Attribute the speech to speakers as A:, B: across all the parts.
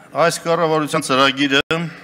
A: Այս կառավարության ծրագիրը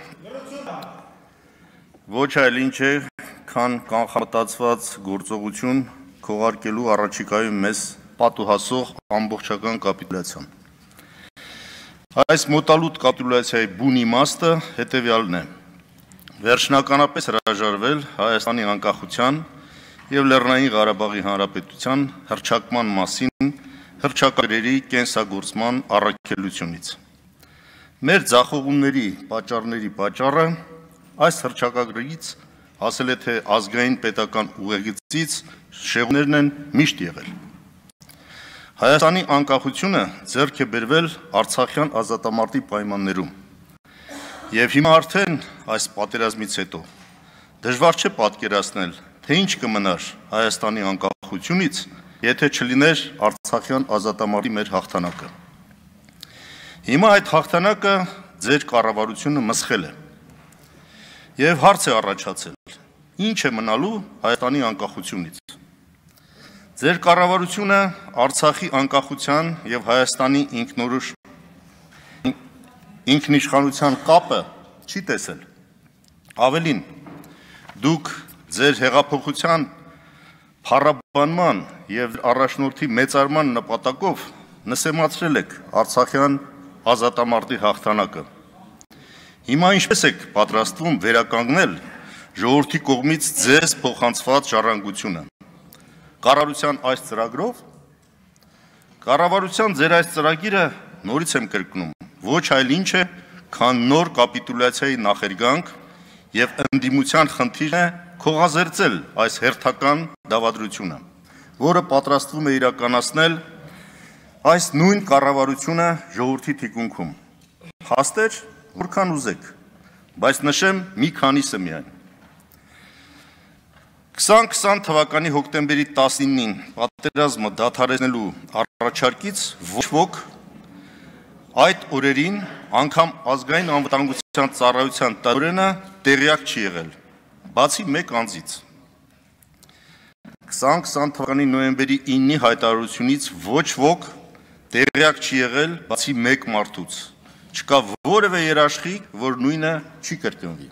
A: ոչ այլ ինչ է, քան կանխամտածված գործողություն քողարկելու առաջիկայում մեզ պատուհասող ամբողջական կապիտուլյացիան։ Այս մոտալուտ կապիտուլյացիայի բուն իմաստը հետևյալն է. վերջնականապես հրաժարվել Հայաստանի անկախության և Լեռնային Ղարաբաղի Հանրապետության հռչակման մասին հռչակագրերի կենսագործման առաքելությունից։ Մեր ձախողումների պատճառների պատճառը այս հռչակագրից ասել է, թե ազգային պետական ուղեգծից շեղումներն են միշտ եղել։ Հայաստանի անկախությունը ձեռք է բերվել Արցախյան ազատամարտի պայմաններում։ Եվ հիմա արդեն այս պատերազմից հետո դժվար չէ պատկերացնել, թե ինչ կմնար Հայաստանի անկախությունից, եթե չլիներ Արցախյան ազատամարտի մեր հաղթանակը։ Հիմա այդ հաղթանակը ձեր կառավարությունը մսխել է։ Եվ հարց է առաջացել. ինչ է մնալու Հայաստանի անկախությունից։ Ձեր կառավարությունը Արցախի անկախության և Հայաստանի ինքնիշխանության կապը չի տեսել։ Ավելին, դուք ձեր հեղափոխության փառաբանման և առաջնորդի մեծարման նպատակով նսեմացրել եք Արցախյան ազատամարտի հաղթանակը։ Հիմա ինչպես եք պատրաստվում վերականգնել ժողովրդի կողմից ձեզ փոխանցված ժառանգությունը։ Կառավարության այս ծրագրով, կառավարության ձեր այս ծրագիրը նորից եմ կրկնում, ոչ այլ ինչ է, քան նոր կապիտուլյացիայի նախերգանք և ընդդիմության խնդիրն է քողազերծել այս հերթական դավադրությունը, որը պատրաստվում է իրականացնել այս նույն կառավարությունը ժողովրդի թիկունքում։ Փաստեր, որքան ուզեք, բայց նշեմ մի քանիսը միայն։ 2020 թվականի հոկտեմբերի 19-ին պատերազմը դադարեցնելու առաջարկից ոչ ոք այդ օրերին անգամ ազգային անվտանգության ծառայության տնօրենը տեղյակ չի եղել, բացի մեկ անձից։ 2020 թվականի նոյեմբերի 9-ի հայտարարությունից ոչ ոք տեղյակ չի եղել, բացի մեկ մարդուց։ Չկա որևէ երաշխիք, որ նույնը չի կրկնվի։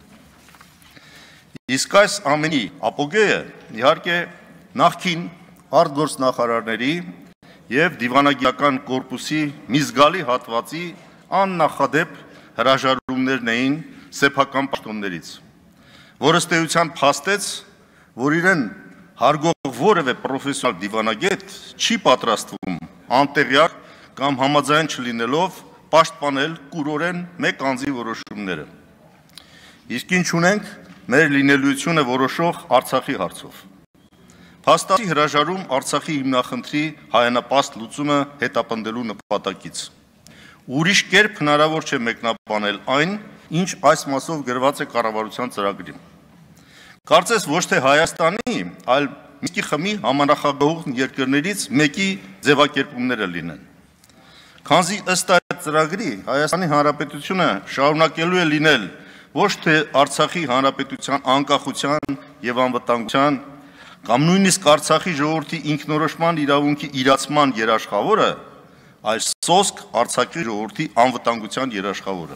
A: Իսկ այս ամենի ապոգեյը իհարկե նախկին արտգործնախարարների և դիվանագիտական կորպուսի մի զգալի հատվածի աննախադեպ հրաժարումներն էին սեփական պաշտոններից, որ ըստ էության փաստեց, որ իրեն հարգող որևէ պրոֆեսիոնալ դիվանագետ չի պատրաստվում անտեղյակ կամ համաձայն չլինելով պաշտպանել կուրորեն մեկ անձի որոշումները։ Իսկ ինչ ունենք մեր լինելիությունը որոշող Արցախի հարցով։ Փաստացի հրաժարում Արցախի հիմնախնդրի հայանապաստ լուծումը հետապնդելու նպատակից։ Ուրիշ կերպ հնարավոր չէ մեկնաբանել այն, ինչ այս մասով գրված է կառավարության ծրագրին։ Կարծես ոչ թե Հայաստանի, այլ Միսկի խմի համանախագահող երկրներից մեկի ձևակերպումները լինեն։ Քանզի ըստ այդ ծրագրի Հայաստանի Հանրապետությունը շարունակելու է լինել ոչ թե Արցախի Հանրապետության անկախության և անվտանգության կամ նույնիսկ Արցախի ժողովրդի ինքնորոշման իրավունքի իրացման երաշխավորը, այլ սոսկ Արցախի ժողովրդի անվտանգության երաշխավորը։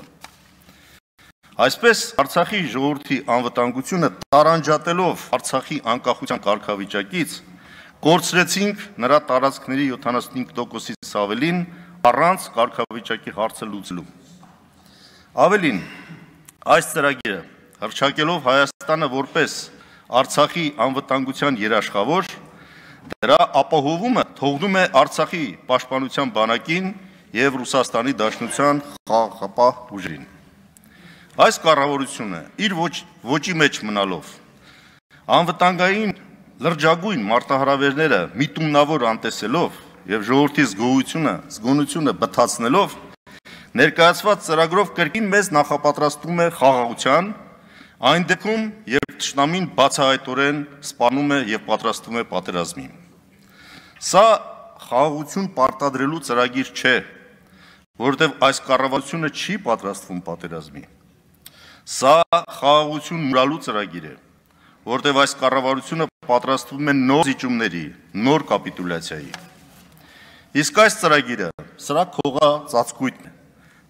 A: Այսպես Արցախի ժողովրդի անվտանգությունը տարանջատելով Արցախի անկախության կարգավիճակից, կորցրեցինք նրա տարածքների 75%-ից ավելին առանց կարգավիճակի հարցը լուծելու։ Ավելին, այս ծրագիրը հռչակելով Հայաստանը որպես Արցախի անվտանգության երաշխավոր, դրա ապահովումը թողնում է Արցախի պաշտպանության բանակին և Ռուսաստանի Դաշնության խաղաղապահ ուժերին։ Այս կառավարությունը իր ոճի մեջ մնալով, անվտանգային լրջագույն մարտահրավերները միտումնավոր անտեսելով և ժողովրդի զգոնությունը բթացնելով, ներկայացված ծրագրով կրկին մեզ նախապատրաստում է խաղաղության, այն դեպքում, երբ թշնամին բացահայտորեն սպանում է և պատրաստվում է պատերազմի։ Սա խաղաղություն պարտադրելու ծրագիր չէ, որովհետև այս կառավարությունը չի պատրաստվում պատերազմի։ Սա խաղաղություն մնալու ծրագիր է, որովհետև այս կառավարությունը պատրաստվում է նոր զիջումների, նոր կապիտուլյացիայի։ Իսկ այս ծրագիրը սրա քողա ծածկույթն է,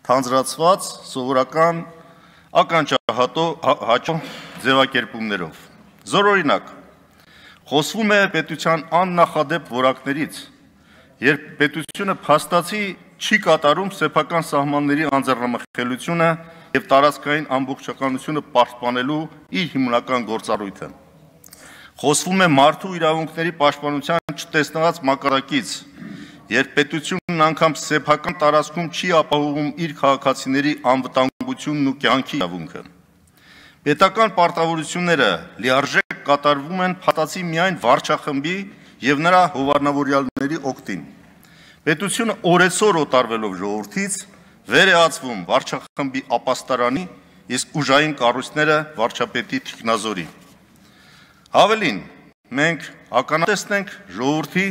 A: թանձրացված սովորական ականջահատո ձևակերպումներով։ Զորօրինակ, խոսվում է պետության աննախադեպ որակներից, երբ պետությունը փաստացի չի կատարում սեփական սահմանների անձեռնմխելությունը եւ տարածքային ամբողջականությունը պաշտպանելու իր հիմնական գործառույթը։ Խոսվում է մարդու իրավունքների պաշտպանության չտեսնված մակարդակից, երբ պետությունն անգամ սեփական տարածքում չի ապահովում իր քաղաքացիների անվտանգությունն ու կյանքի իրավունքը։ Պետական պարտավորությունները լիարժեք կատարվում են փաստացի միայն վարչախմբի եւ նրա հովանավորյալների օգտին։ Պետությունը օրեցօր օտարվելով ժողովրդից վեր է ածվում վարչախմբի ապաստարանի, իսկ ուժային կառույցները վարչապետի թիկնազորի։ Հավելին, մենք ականատեսն ենք ժողովրդի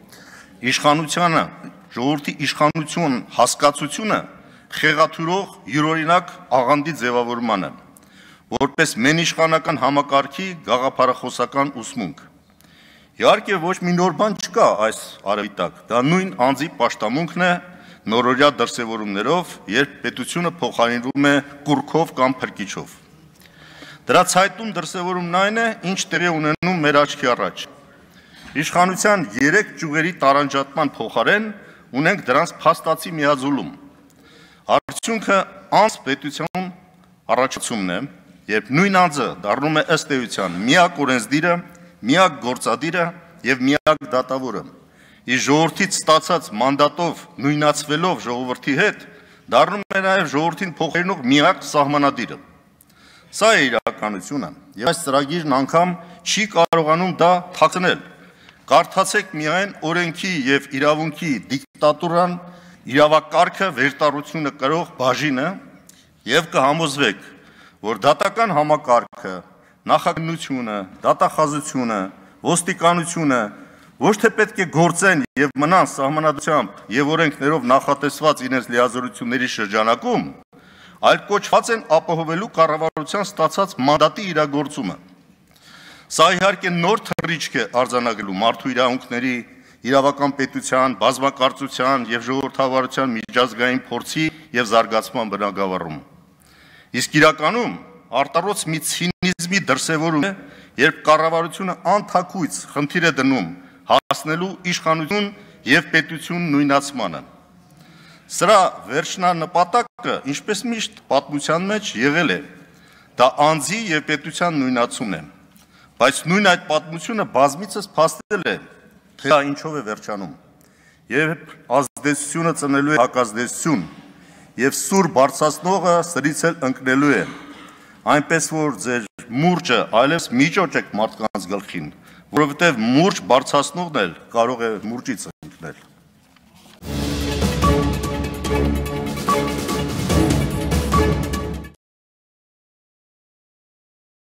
A: իշխանություն հասկացությունը խեղաթյուրող յուրօրինակ աղանդի ձևավորմանը, որպես մենիշխանական համակարգի գաղափարախոսական ուսմունք։ Իհարկե ոչ մի նոր բան չկա այս արևիտակ, դա նույն անձի պաշտամունքն է նորօրյա դրսևորումներով, երբ պետությունը փոխարինվում է կուռքով կամ փրկիչով։ Դրա ցայտուն դրսևորումն այն է, ինչ տեղի ունենում մեր աչքի առաջ։ Իշխանության 3 ճյուղերի տարանջատման փոխարեն ունենք դրանց փաստացի միաձուլում։ Արդյունքը անձ պետության առաջացումն է, երբ նույն անձը դառնում է ըստ էության միակ օրենսդիրը, միակ գործադիրը եւ միակ դատավորը։ Իսկ ժողովրդից ստացած մանդատով նույնացվելով ժողովրդի հետ, դառնում է նաեւ ժողովրդին փոխարինող միակ սահմանադիրը։ Սա է իրականությունը, եւ այս ծրագիրն անգամ չի կարողանում դա թաքցնել։ Կարդացեք միայն օրենքի եւ իրավունքի դիկտատուրան, իրավակարգը վերտարությունը կրող բաժինը եւ կհամոզվեք, որ դատական համակարգը, նախագնությունը, դատախազությունը, ոստիկանությունը ոչ թե պետք է գործեն եւ մնան սահմանադրությամբ եւ օրենքներով նախատեսված իրենց լիազորությունների շրջանակում, այլ կոչված են ապահովելու կառավարության ստացած մանդատի իրագործումը։ Սա իհարկե նոր թռիչք է արձանագրելու մարդու իրավունքների, իրավական պետության, բազմակարծության եւ ժողովրդավարության միջազգային փորձի եւ զարգացման բնագավառում։ Իսկ իրականում արտարոց մի ցինիզմի դրսևորում է, երբ կառավարությունը անթաքույց խնդիր է դնում հասնելու իշխանություն եւ պետություն նույնացմանը։ Սրա վերջնանպատակը, ինչպես միշտ պատմության մեջ եղել է, դա անձի եւ պետության նույնացումն է, բայց նույն այդ պատմությունը բազմիցս փաստել է, թե դա ինչով է վերջանում, երբ ազդեցությունը ծնելու է հակազդեցություն եւ սուր բարձրացնողը սրից էլ ընկնելու է, այնպես որ ձեր մուրճը այլևս միջոճ եք մարդկանց գլխին, որովհետև մուրճ բարձրացնողն էլ կարող է մուրճից ընկնել։